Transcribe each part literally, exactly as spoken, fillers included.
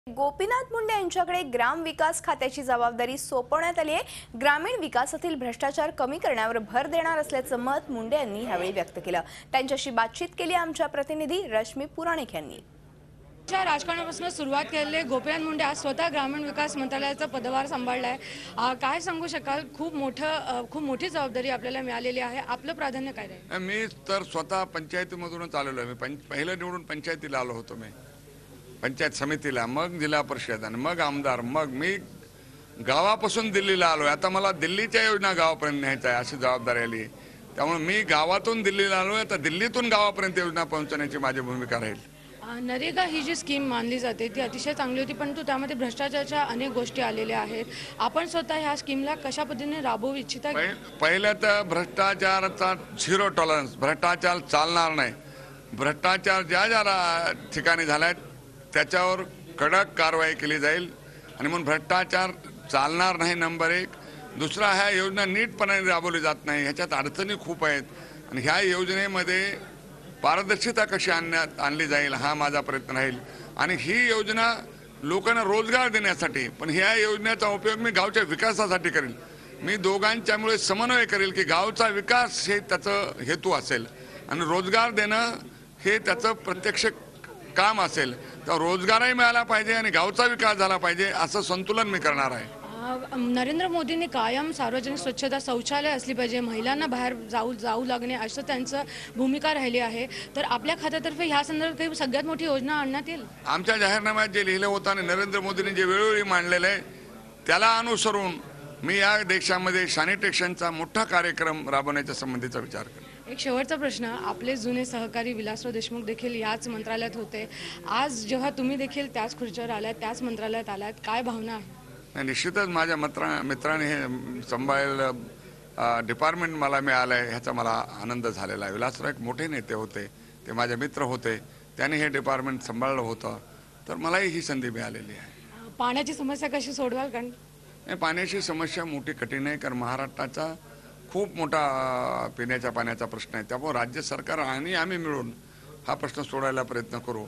गोपीनाथ मुंडे यांच्याकडे ग्राम विकास खात्याची जबाबदारी सोपवण्यात आली आहे। ग्रामीण विकासातील भ्रष्टाचार कमी करण्यावर भर देणार असल्याचं मत मुंडे यांनी यावेळी व्यक्त केलं। त्यांच्याशी बातचीत केली आमच्या प्रतिनिधी रश्मी पुराणिक यांनी। राजकारणापासून सुरुवात केलेले गोपीनाथ मुंडे आज स्वतः ग्रामीण विकास मंत्रालयाचा पदभार सांभाळलाय। काय सांगू शकाल? खूप मोठं खूप मोठी जबाबदारी आपल्याला मिळालेली आहे। आपलं प्राधान्य काय राहील? मी तर स्वतः पंचायतीमधूनच आलेलो आहे। मी पहिलं निवडून पंचायतीला आलो होतो, मी पंचायत समितीला, मग जिल्हा परिषद आणि मग आमदार, मग मी गावापासून दिल्लीला आलो आहे। आता मला दिल्लीच्या योजना गावापर्यंत न्यायच्या आहे अशी जबाबदारी आली। त्यामुळे मी गावातून दिल्लीला आलो आहे, आता दिल्लीतून गावापर्यंत योजना पोहोचवण्याची माझी भूमिका राहील। नरेगा ही जी स्कीम मानली जाते ती अतिशय चांगली होती, परंतु त्यामध्ये भ्रष्टाचाराच्या अनेक गोष्टी आलेल्या आहेत। आपण स्वतः ह्या स्कीमला कशा पद्धतीने राबवू इच्छिता? पहिल्या तर भ्रष्टाचाराचा झिरो टॉलरन्स, भ्रष्टाचार चालणार नाही। भ्रष्टाचार ज्या ज्या ठिकाणी झालाय त्याच्यावर कडक कारवाई केली जाईल आणि म्हणून भ्रष्टाचार चालणार नाही, नंबर एक। दुसरा, ह्या योजना नीटपणे राबवली जात नाही, ह्याच्यात अडचणी खूप आहेत आणि ह्या योजनेमध्ये पारदर्शिता कशी आणण्यात आणली जाईल हा माझा प्रयत्न राहील। आणि ही योजना लोकांना रोजगार देण्यासाठी, पण ह्या योजनेचा उपयोग मी गावच्या विकासासाठी करेल। मी दोघांच्यामुळे समन्वय करेल की गावचा विकास हे त्याचं हेतू असेल आणि रोजगार देणं हे त्याचं प्रत्यक्ष काम असेल। तर रोजगारही मिळाला पाहिजे आणि गावचा विकास झाला पाहिजे असं संतुलन मी करणार आहे। नरेंद्र मोदींनी कायम सार्वजनिक स्वच्छता, शौचालय असली पाहिजे, महिलांना बाहेर जाऊ जाऊ लागणे असं त्यांचं भूमिका राहिली आहे। तर आपल्या खात्यातर्फे ह्या संदर्भात काही सगळ्यात मोठी योजना आणण्यात येईल? आमच्या जाहीरनाम्यात जे लिहिलं होतं आणि नरेंद्र मोदींनी जे वेळोवेळी मांडलेलं आहे त्याला अनुसरून मी या देशामध्ये सॅनिटेशनचा मोठा कार्यक्रम राबवण्याच्या संबंधीचा विचार करेन। एक शेवटचा प्रश्न, आपले जुने सहकारी विलासराव देशमुख देखील याच मंत्रालयात होते, आज जेव्हा तुम्ही देखील त्याच खुर्चीवर आलात, त्याच मंत्रालयात आलात, काय भावना आहे? निश्चितच माझ्या मित्रा मित्राने हे सांभाळलेलं डिपार्टमेंट मला मिळालं आहे ह्याचा मला आनंद झालेला आहे। विलासराव एक मोठे नेते होते, ते माझे मित्र होते, त्यांनी हे डिपार्टमेंट सांभाळलं होतं, तर मलाही ही संधी मिळालेली आहे। पाण्याची समस्या कशी सोडवाल? कारण पाण्याची समस्या मोठी कठीण आहे, कारण महाराष्ट्राचा खूप मोठा पिण्याच्या पाण्याचा प्रश्न आहे। त्यामुळे राज्य सरकार आणि आम्ही मिळून हा प्रश्न सोडवायला प्रयत्न करू।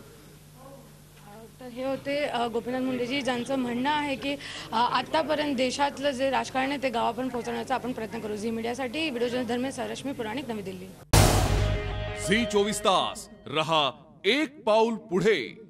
तर हे होते गोपीनाथ मुंडेजी, ज्यांचं म्हणणं आहे की आतापर्यंत देशातलं जे राजकारण आहे ते गावापर्यंत पोहोचवण्याचा आपण प्रयत्न करू। झी मीडियासाठी व्हिडिओ जर्नलिस्ट धर्मेश रश्मी पुराणिक, नवी दिल्ली। झी चोवीस तास रहा एक पाऊल पुढे।